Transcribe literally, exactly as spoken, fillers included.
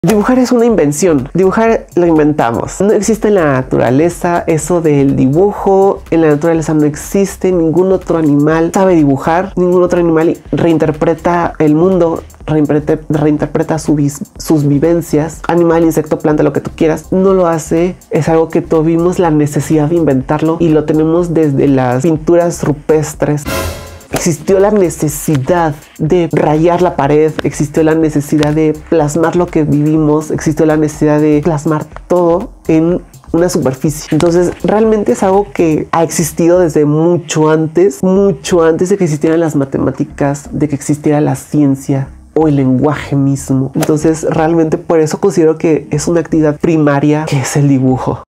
Dibujar es una invención. Dibujar lo inventamos. No existe en la naturaleza eso del dibujo. En la naturaleza no existe. Ningún otro animal sabe dibujar. Ningún otro animal reinterpreta el mundo. Reinterpreta, reinterpreta su vis, sus vivencias. Animal, insecto, planta, lo que tú quieras. No lo hace. Es algo que tuvimos la necesidad de inventarlo. Y lo tenemos desde las pinturas rupestres. Existió la necesidad de rayar la pared, existió la necesidad de plasmar lo que vivimos, existió la necesidad de plasmar todo en una superficie. Entonces realmente es algo que ha existido desde mucho antes, mucho antes de que existieran las matemáticas, de que existiera la ciencia o el lenguaje mismo. Entonces realmente por eso considero que es una actividad primaria que es el dibujo.